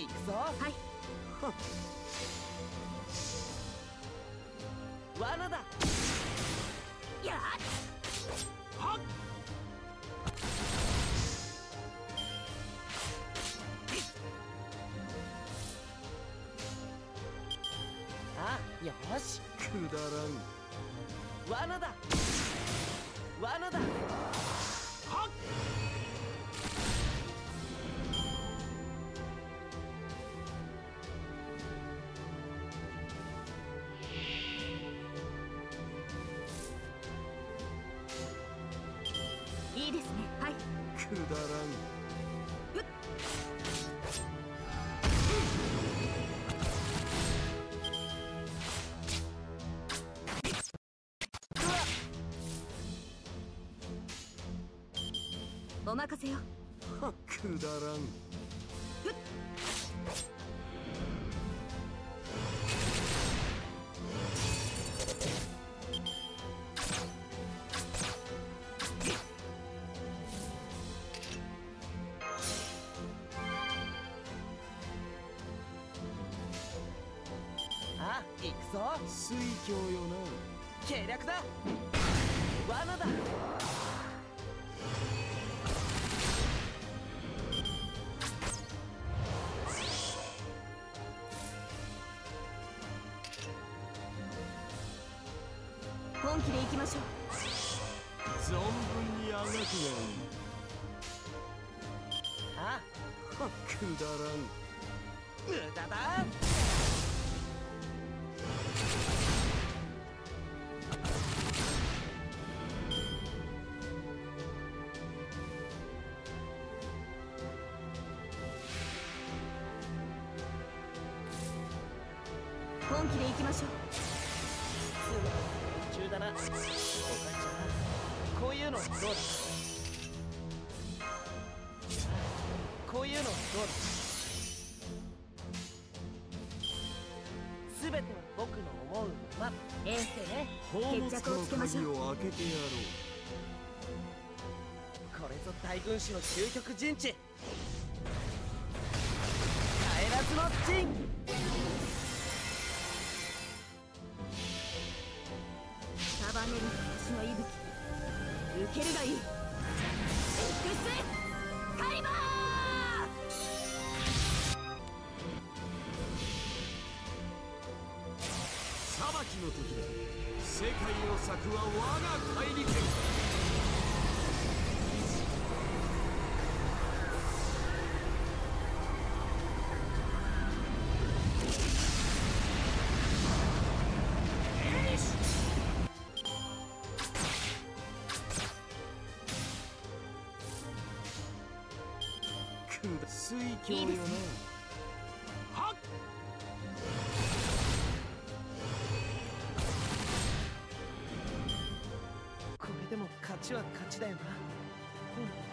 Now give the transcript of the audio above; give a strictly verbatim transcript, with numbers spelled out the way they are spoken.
行くぞ。はい。罠だ。やっはっあ、よし。 くだらん。 罠だ。罠だ。はっいいですね。はい。 くだらん。 うっお任せよ。 はっくだらん。 あ、行くぞ。 水郷よな。 計略だ。罠だ。 本気で行きましょう。 存分にあがくがいい。 あ、 はっくだらん。 無駄だ。 本気で行きましょう。 普通だな。おかちゃん、こういうのどうだ。こういうのどうだ。すべては僕の思うまま。 ええね。 宝物決着をつけましょう。 の鍵を開けてやろう。 これぞ大軍師の究極陣地。帰らずの陣。 束ねる私の息吹。受けるがいい。エクスカリバー。 裁きの時だ。世界を裂くは我が怪力。水郷よな。はっこれでも勝ちは勝ちだよな。うん。